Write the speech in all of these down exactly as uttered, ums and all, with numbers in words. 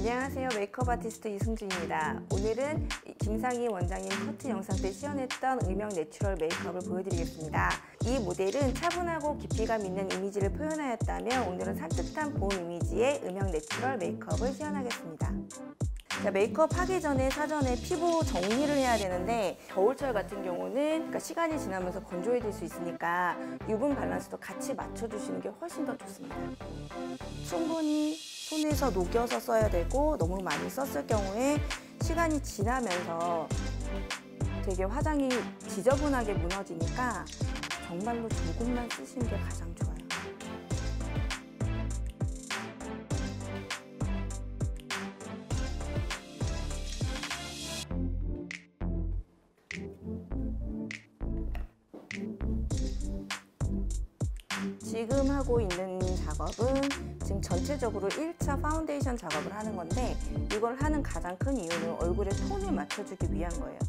안녕하세요. 메이크업 아티스트 이승주입니다. 오늘은 김상희 원장님 커트 영상 때 시연했던 음영 내추럴 메이크업을 보여드리겠습니다. 이 모델은 차분하고 깊이감 있는 이미지를 표현하였다면 오늘은 산뜻한 봄 이미지의 음영 내추럴 메이크업을 시연하겠습니다. 자, 메이크업 하기 전에 사전에 피부 정리를 해야 되는데 겨울철 같은 경우는 그러니까 시간이 지나면서 건조해질 수 있으니까 유분 밸런스도 같이 맞춰주시는 게 훨씬 더 좋습니다. 충분히 손에서 녹여서 써야 되고 너무 많이 썼을 경우에 시간이 지나면서 되게 화장이 지저분하게 무너지니까 정말로 조금만 쓰시는 게 가장 좋아요. 지금 하고 있는 작업은 지금 전체적으로 일 차 파운데이션 작업을 하는 건데 이걸 하는 가장 큰 이유는 얼굴에 톤을 맞춰주기 위한 거예요.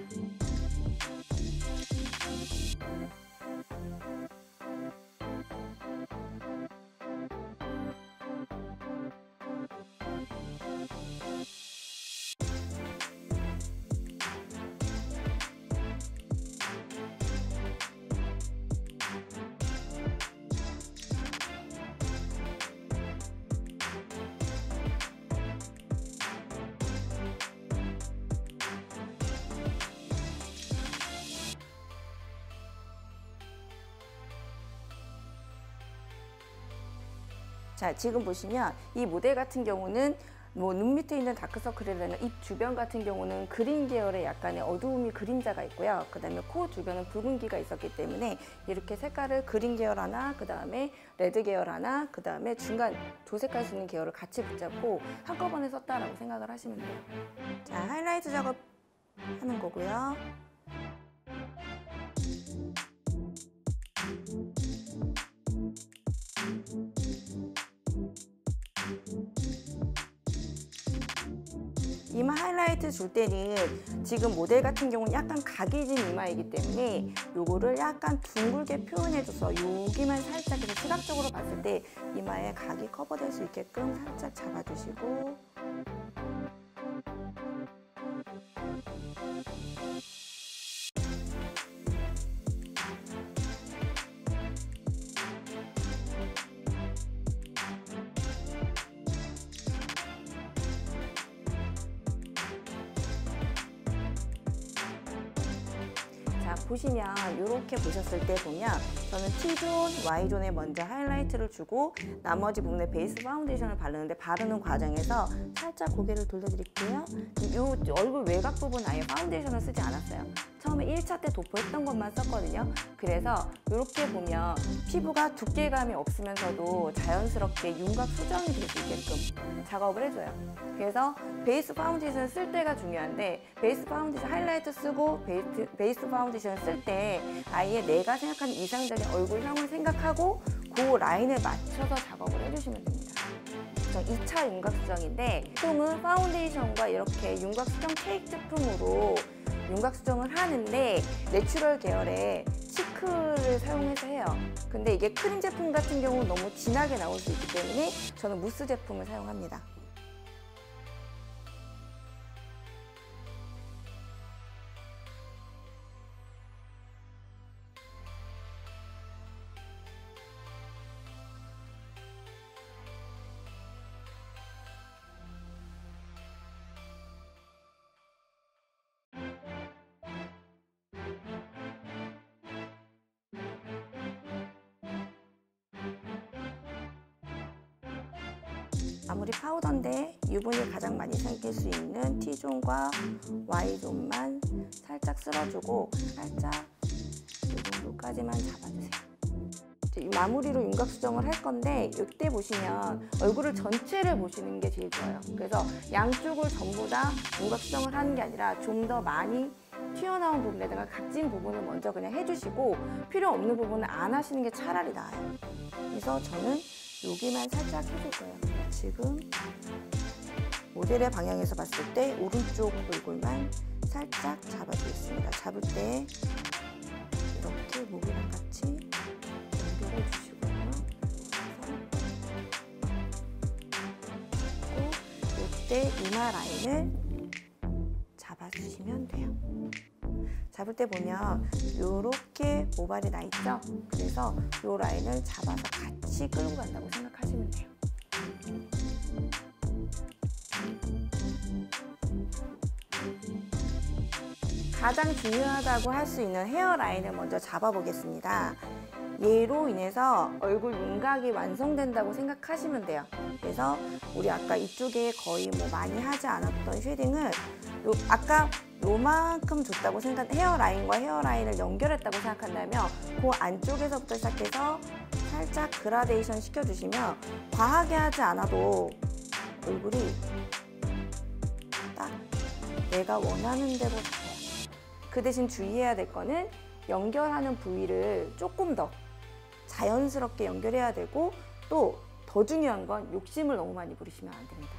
자, 지금 보시면 이 모델 같은 경우는 뭐 눈 밑에 있는 다크서클이나 입 주변 같은 경우는 그린 계열의 약간의 어두움이 그림자가 있고요. 그 다음에 코 주변은 붉은기가 있었기 때문에 이렇게 색깔을 그린 계열 하나, 그 다음에 레드 계열 하나, 그 다음에 중간 도 색깔 수 있는 계열을 같이 붙잡고 한꺼번에 썼다라고 생각을 하시면 돼요. 자, 하이라이트 작업 하는 거고요. 이마 하이라이트 줄 때는 지금 모델 같은 경우는 약간 각이 진 이마이기 때문에 요거를 약간 둥글게 표현해줘서 여기만 살짝 해서 시각적으로 봤을 때 이마에 각이 커버될 수 있게끔 살짝 잡아주시고 자, 보시면 이렇게 보셨을 때 보면 저는 T존, Y존에 먼저 하이라이트를 주고 나머지 부분에 베이스 파운데이션을 바르는데 바르는 과정에서 살짝 고개를 돌려드릴게요. 이 얼굴 외곽 부분 아예 파운데이션을 쓰지 않았어요. 처음에 일 차 때 도포했던 것만 썼거든요. 그래서 이렇게 보면 피부가 두께감이 없으면서도 자연스럽게 윤곽 수정이 될 수 있게끔 작업을 해줘요. 그래서 베이스 파운데이션을 쓸 때가 중요한데 베이스 파운데이션 하이라이트 쓰고 베이스, 베이스 파운데이션을 쓸 때 아예 내가 생각하는 이상적인 얼굴형을 생각하고 그 라인에 맞춰서 작업을 해주시면 됩니다. 이 차 윤곽 수정인데 보통은 파운데이션과 이렇게 윤곽 수정 케이크 제품으로 윤곽 수정을 하는데 내추럴 계열의 치크를 사용해서 해요. 근데 이게 크림 제품 같은 경우는 너무 진하게 나올 수 있기 때문에 저는 무스 제품을 사용합니다. 아무리 파우더인데 유분이 가장 많이 생길 수 있는 T존과 Y존만 살짝 쓸어주고 살짝 이 정도까지만 잡아주세요. 이제 마무리로 윤곽 수정을 할 건데 이때 보시면 얼굴을 전체를 보시는 게 제일 좋아요. 그래서 양쪽을 전부 다 윤곽 수정을 하는 게 아니라 좀 더 많이 튀어나온 부분에다가 각진 부분을 먼저 그냥 해주시고 필요 없는 부분은 안 하시는 게 차라리 나아요. 그래서 저는 여기만 살짝 해줄 거예요. 지금 모델의 방향에서 봤을 때 오른쪽 얼굴만 살짝 잡아주겠습니다. 잡을 때 이렇게 목이랑 같이 연결해 주시고요. 그리고 이때 때 이마 라인을 잡아주시면 돼요. 잡을 때 보면 이렇게 모발이 나 있죠? 그래서 이 라인을 잡아서 같이 끌고 간다고 생각하시면 돼요. 가장 중요하다고 할 수 있는 헤어라인을 먼저 잡아보겠습니다. 얘로 인해서 얼굴 윤곽이 완성된다고 생각하시면 돼요. 그래서 우리 아까 이쪽에 거의 뭐 많이 하지 않았던 쉐딩을 요 아까 요만큼 줬다고 생각, 헤어라인과 헤어라인을 연결했다고 생각한다면 그 안쪽에서부터 시작해서 살짝 그라데이션 시켜주시면 과하게 하지 않아도 얼굴이 딱 내가 원하는 대로 잡혀요. 그 대신 주의해야 될 거는 연결하는 부위를 조금 더 자연스럽게 연결해야 되고, 또 더 중요한 건 욕심을 너무 많이 부리시면 안 됩니다.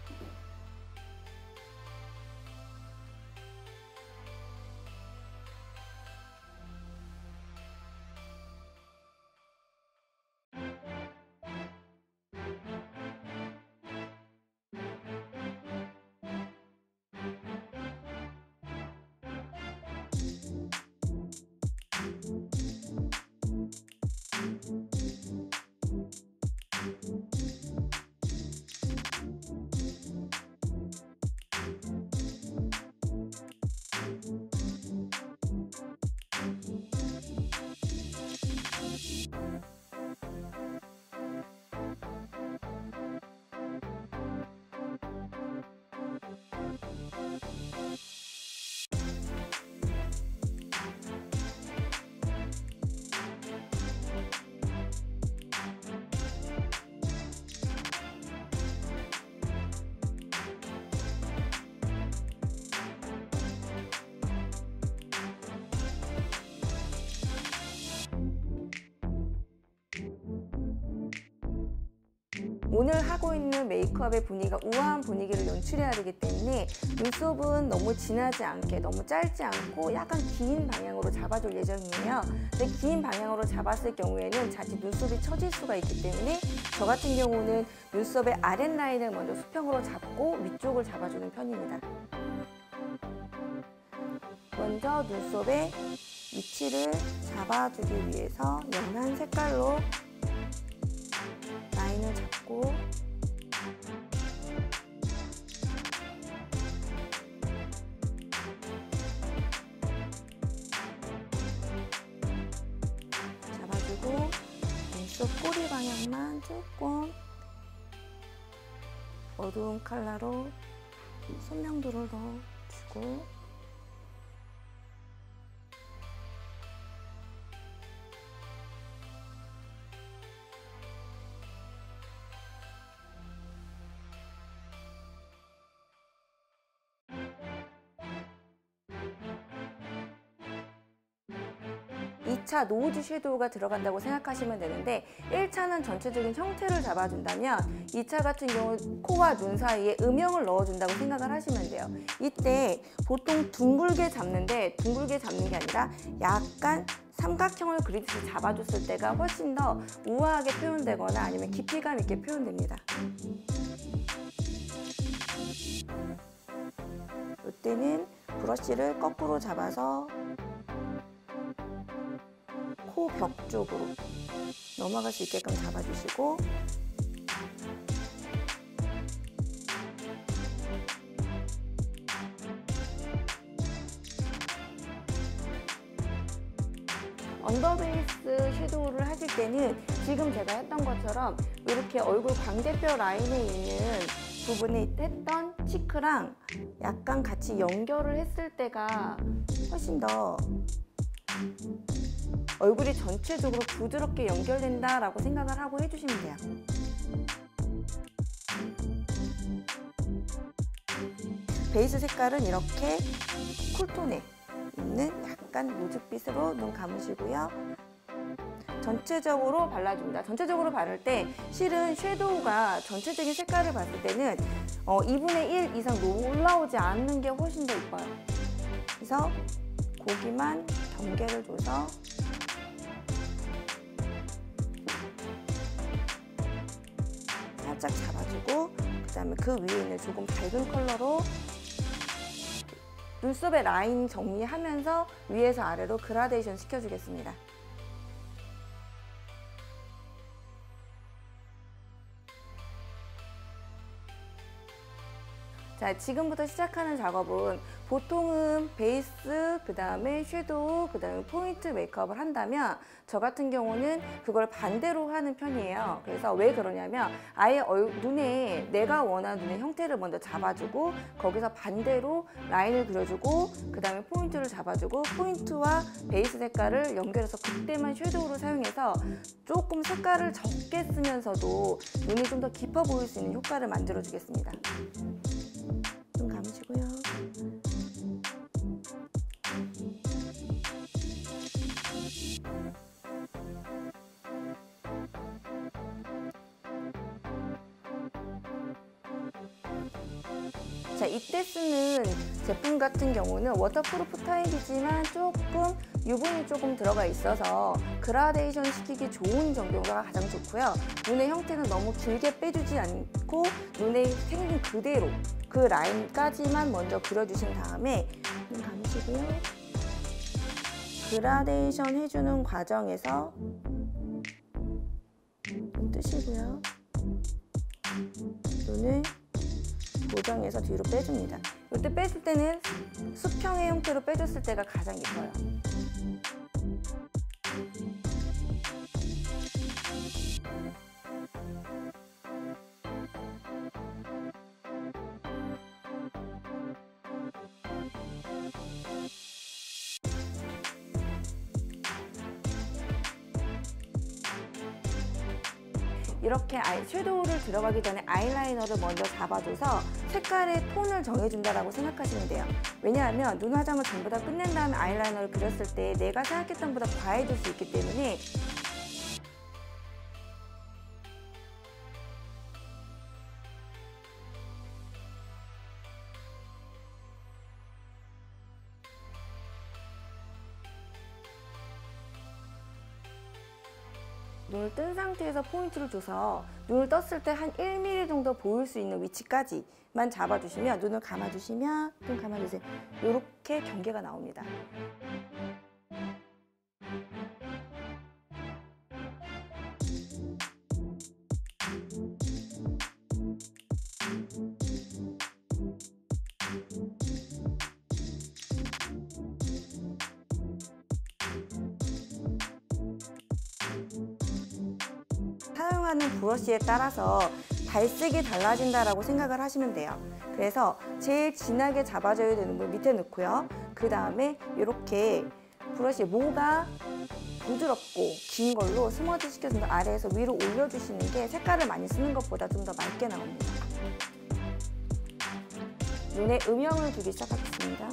오늘 하고 있는 메이크업의 분위기가 우아한 분위기를 연출해야 되기 때문에 눈썹은 너무 진하지 않게, 너무 짧지 않고 약간 긴 방향으로 잡아줄 예정이에요. 근데 긴 방향으로 잡았을 경우에는 자칫 눈썹이 처질 수가 있기 때문에 저 같은 경우는 눈썹의 아랫라인을 먼저 수평으로 잡고 위쪽을 잡아주는 편입니다. 먼저 눈썹의 위치를 잡아주기 위해서 연한 색깔로 라인을 잡고 잡아주고 눈썹 꼬리 방향만 조금 어두운 컬러로 선명도를 더 주고, 이 차 노우즈 섀도우가 들어간다고 생각하시면 되는데, 일 차는 전체적인 형태를 잡아준다면 이 차 같은 경우 코와 눈 사이에 음영을 넣어준다고 생각을 하시면 돼요. 이때 보통 둥글게 잡는데 둥글게 잡는 게 아니라 약간 삼각형을 그리듯이 잡아줬을 때가 훨씬 더 우아하게 표현되거나 아니면 깊이감 있게 표현됩니다. 이때는 브러쉬를 거꾸로 잡아서 코 벽 쪽으로 넘어갈 수 있게끔 잡아주시고, 언더베이스 섀도우를 하실 때는 지금 제가 했던 것처럼 이렇게 얼굴 광대뼈 라인에 있는 부분에 했던 치크랑 약간 같이 연결을 했을 때가 훨씬 더 얼굴이 전체적으로 부드럽게 연결된다라고 생각을 하고 해주시면 돼요. 베이스 색깔은 이렇게 쿨톤에 있는 약간 노즈빛으로 눈 감으시고요. 전체적으로 발라줍니다. 전체적으로 바를 때 실은 섀도우가 전체적인 색깔을 봤을 때는 어, 이분의 일 이상 올라오지 않는 게 훨씬 더 이뻐요. 그래서 고기만 경계를 줘서 살짝 잡아주고, 그다음에 그 위에 있는 조금 밝은 컬러로 눈썹의 라인 정리하면서 위에서 아래로 그라데이션 시켜주겠습니다. 자, 지금부터 시작하는 작업은 보통은 베이스, 그 다음에 섀도우, 그 다음에 포인트 메이크업을 한다면 저 같은 경우는 그걸 반대로 하는 편이에요. 그래서 왜 그러냐면 아예 얼, 눈에 내가 원하는 눈의 형태를 먼저 잡아주고 거기서 반대로 라인을 그려주고 그 다음에 포인트를 잡아주고 포인트와 베이스 색깔을 연결해서 그때만 섀도우를 사용해서 조금 색깔을 적게 쓰면서도 눈이 좀 더 깊어 보일 수 있는 효과를 만들어 주겠습니다. 눈 감으시고요. 자, 이때 쓰는 제품 같은 경우는 워터프루프 타입이지만 조금 유분이 조금 들어가 있어서 그라데이션 시키기 좋은 정도가 가장 좋고요. 눈의 형태는 너무 길게 빼주지 않고 눈에 생긴 그대로 그 라인까지만 먼저 그려주신 다음에 눈 감으시고요. 그라데이션 해주는 과정에서 눈 뜨시고요. 눈을 고정해서 뒤로 빼줍니다. 이때 뺐을 때는 수평의 형태로 빼줬을 때가 가장 예뻐요. 이렇게 아이 섀도우를 들어가기 전에 아이라이너를 먼저 잡아줘서 색깔의 톤을 정해준다고 생각하시면 돼요. 왜냐하면 눈 화장을 전부 다 끝낸 다음에 아이라이너를 그렸을 때 내가 생각했던 것보다 과해질 수 있기 때문에 눈을 뜬 상태에서 포인트를 줘서 눈을 떴을 때 한 일 밀리미터 정도 보일 수 있는 위치까지만 잡아주시면 눈을 감아주시면 눈 감아주세요. 이렇게 경계가 나옵니다. 사용하는 브러쉬에 따라서 발색이 달라진다라고 생각을 하시면 돼요. 그래서 제일 진하게 잡아줘야 되는 걸 밑에 넣고요. 그 다음에 이렇게 브러쉬 모가 부드럽고 긴 걸로 스머지 시켜서 아래에서 위로 올려주시는 게 색깔을 많이 쓰는 것보다 좀 더 맑게 나옵니다. 눈에 음영을 주기 시작하겠습니다.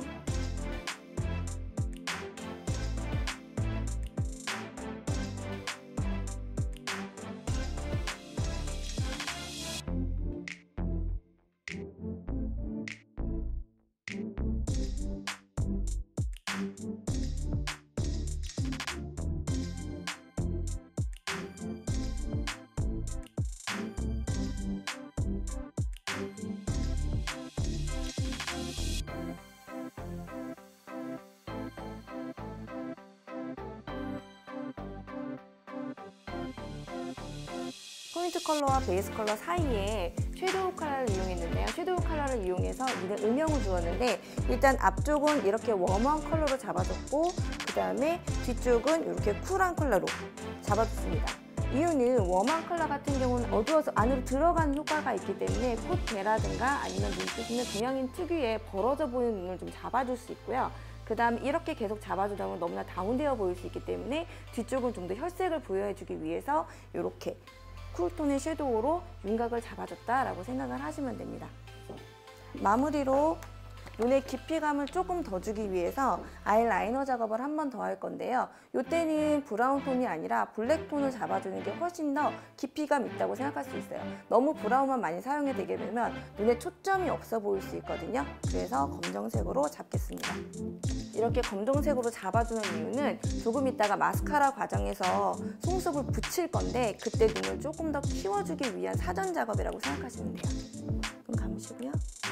포인트 컬러와 베이스 컬러 사이에 섀도우 컬러를 이용했는데요. 섀도우 컬러를 이용해서 눈에 음영을 주었는데 일단 앞쪽은 이렇게 웜한 컬러로 잡아줬고 그 다음에 뒤쪽은 이렇게 쿨한 컬러로 잡아줬습니다. 이유는 웜한 컬러 같은 경우는 어두워서 안으로 들어가는 효과가 있기 때문에 콧대라든가 아니면 눈뜨시면 동양인 특유의 벌어져 보이는 눈을 좀 잡아줄 수 있고요. 그 다음에 이렇게 계속 잡아주다 보면 너무나 다운되어 보일 수 있기 때문에 뒤쪽은 좀 더 혈색을 부여해주기 위해서 이렇게 쿨톤의 섀도우로 윤곽을 잡아줬다라고 생각을 하시면 됩니다. 마무리로 눈의 깊이감을 조금 더 주기 위해서 아이라이너 작업을 한 번 더 할 건데요. 이때는 브라운 톤이 아니라 블랙 톤을 잡아주는 게 훨씬 더 깊이감 있다고 생각할 수 있어요. 너무 브라운만 많이 사용이 되게 되면 눈에 초점이 없어 보일 수 있거든요. 그래서 검정색으로 잡겠습니다. 이렇게 검정색으로 잡아주는 이유는 조금 있다가 마스카라 과정에서 속눈썹을 붙일 건데 그때 눈을 조금 더 키워주기 위한 사전 작업이라고 생각하시면 돼요. 눈 감으시고요.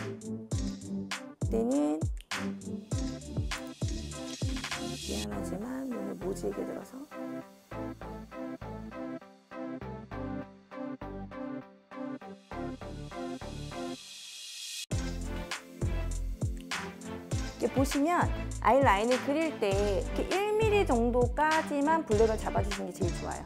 이때는 미안하지만 눈을 모질게 들어서 이렇게 보시면 아이라인을 그릴 때 이렇게 일 밀리미터 정도까지만 블랙을 잡아주시는 게 제일 좋아요.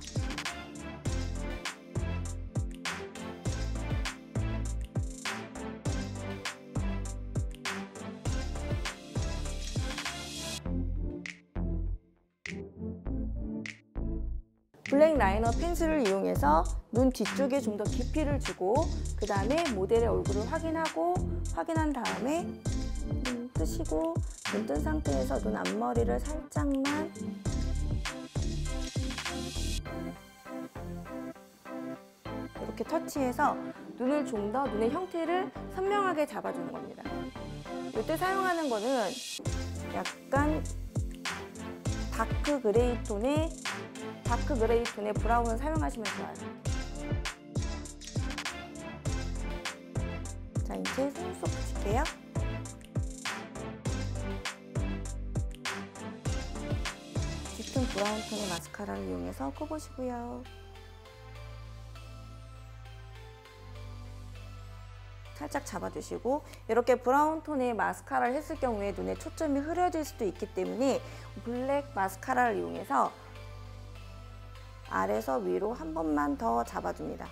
블랙 라이너 펜슬을 이용해서 눈 뒤쪽에 좀 더 깊이를 주고 그 다음에 모델의 얼굴을 확인하고 확인한 다음에 눈 뜨시고 눈 뜬 상태에서 눈 앞머리를 살짝만 이렇게 터치해서 눈을 좀 더 눈의 형태를 선명하게 잡아주는 겁니다. 이때 사용하는 거는 약간 다크 그레이 톤의 다크 그레이 톤의 브라운을 사용하시면 좋아요. 자, 이제 속눈썹 붙일게요. 짙은 브라운 톤의 마스카라를 이용해서 꼽으시고요. 살짝 잡아주시고 이렇게 브라운 톤의 마스카라를 했을 경우에 눈에 초점이 흐려질 수도 있기 때문에 블랙 마스카라를 이용해서 아래에서 위로 한 번만 더 잡아줍니다.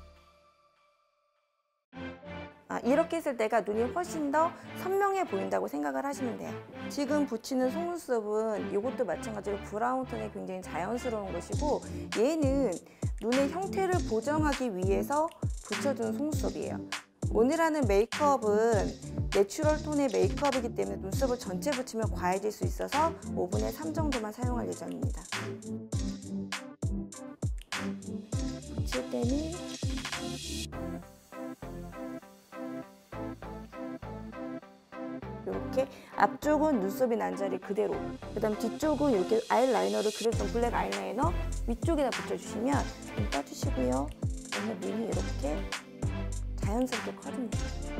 아, 이렇게 했을 때가 눈이 훨씬 더 선명해 보인다고 생각을 하시면 돼요. 지금 붙이는 속눈썹은 이것도 마찬가지로 브라운 톤이 굉장히 자연스러운 것이고 얘는 눈의 형태를 보정하기 위해서 붙여주는 속눈썹이에요. 오늘 하는 메이크업은 내추럴 톤의 메이크업이기 때문에 눈썹을 전체 붙이면 과해질 수 있어서 오분의 삼 정도만 사용할 예정입니다. 붙일 때는 이렇게 앞쪽은 눈썹이 난 자리 그대로, 그 다음 뒤쪽은 이렇게 아이라이너를 그렸던 블랙 아이라이너 위쪽에다 붙여주시면 눈 떠주시고요. 그러면 눈이 이렇게 자연스럽게 커집니다.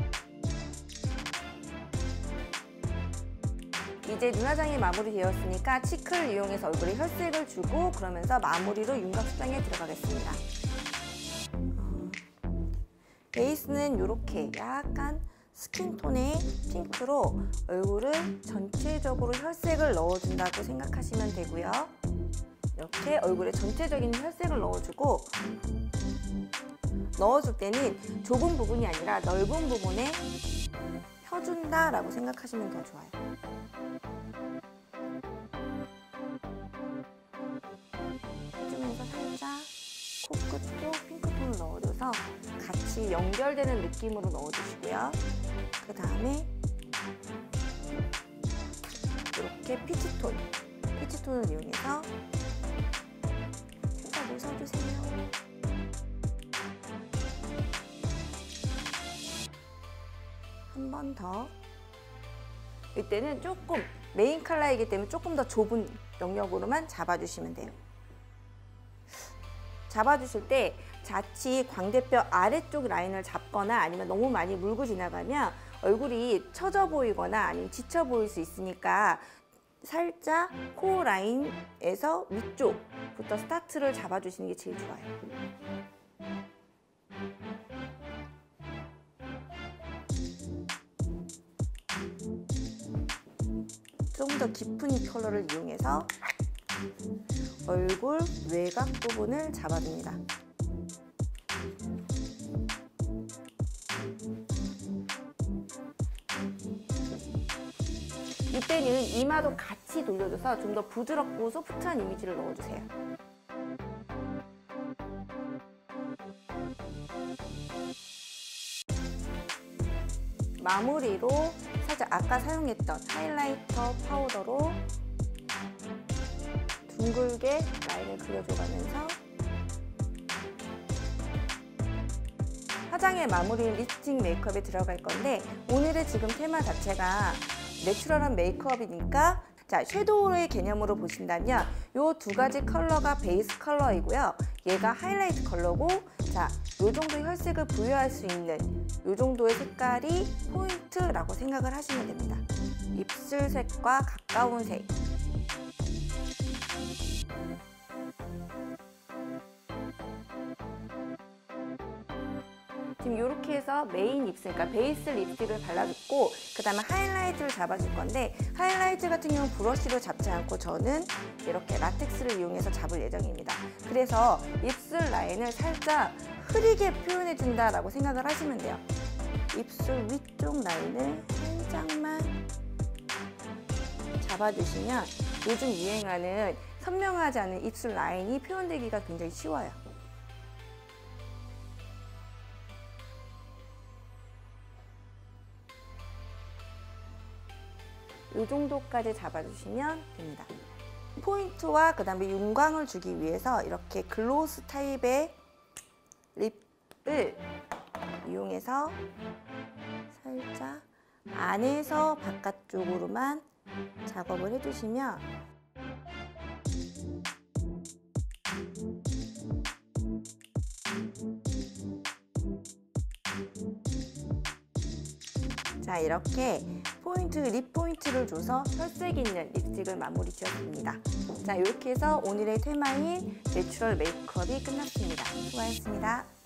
이제 눈화장이 마무리되었으니까 치크를 이용해서 얼굴에 혈색을 주고 그러면서 마무리로 윤곽 수정에 들어가겠습니다. 어, 베이스는 이렇게 약간 스킨톤의 핑크로 얼굴을 전체적으로 혈색을 넣어준다고 생각하시면 되고요. 이렇게 얼굴에 전체적인 혈색을 넣어주고 넣어줄 때는 좁은 부분이 아니라 넓은 부분에 펴준다라고 생각하시면 더 좋아요. 해주면서 살짝 코끝도 핑크톤을 넣어줘서 같이 연결되는 느낌으로 넣어주시고요. 그 다음에 이렇게 피치톤, 피치톤을 이용해서 살짝 웃어주세요. 한 번 더. 이때는 조금 메인 컬러이기 때문에 조금 더 좁은 영역으로만 잡아주시면 돼요. 잡아주실 때 자칫 광대뼈 아래쪽 라인을 잡거나 아니면 너무 많이 물고 지나가면 얼굴이 처져 보이거나 아니면 지쳐 보일 수 있으니까 살짝 코 라인에서 위쪽부터 스타트를 잡아주시는 게 제일 좋아요. 좀 더 깊은 컬러를 이용해서 얼굴 외곽 부분을 잡아줍니다. 이때는 이마도 같이 돌려줘서 좀 더 부드럽고 소프트한 이미지를 넣어주세요. 마무리로 살짝 아까 사용했던 하이라이터 파우더로 둥글게 라인을 그려줘가면서 화장의 마무리 립스틱 메이크업에 들어갈 건데, 오늘의 지금 테마 자체가 내추럴한 메이크업이니까 자, 섀도우의 개념으로 보신다면 이 두 가지 컬러가 베이스 컬러이고요. 얘가 하이라이트 컬러고, 자, 이 정도의 혈색을 부여할 수 있는 이 정도의 색깔이 포인트라고 생각을 하시면 됩니다. 입술색과 가까운 색. 지금 이렇게 해서 메인 립스틱, 그러니까 베이스 립스틱을 발라줬고, 그 다음에 하이라이트를 잡아줄 건데, 하이라이트 같은 경우는 브러쉬로 잡지 않고 저는 이렇게 라텍스를 이용해서 잡을 예정입니다. 그래서 입술 라인을 살짝 흐리게 표현해준다라고 생각을 하시면 돼요. 입술 위쪽 라인을 살짝만 잡아주시면 요즘 유행하는 선명하지 않은 입술 라인이 표현되기가 굉장히 쉬워요. 이 정도까지 잡아주시면 됩니다. 포인트와 그 다음에 윤광을 주기 위해서 이렇게 글로스 타입의 립을 이용해서 살짝 안에서 바깥쪽으로만 작업을 해주시면 자, 이렇게 포인트, 립 포인트를 줘서 혈색 있는 립스틱을 마무리 지었습니다. 자, 이렇게 해서 오늘의 테마인 내추럴 메이크업이 끝났습니다. 수고하셨습니다.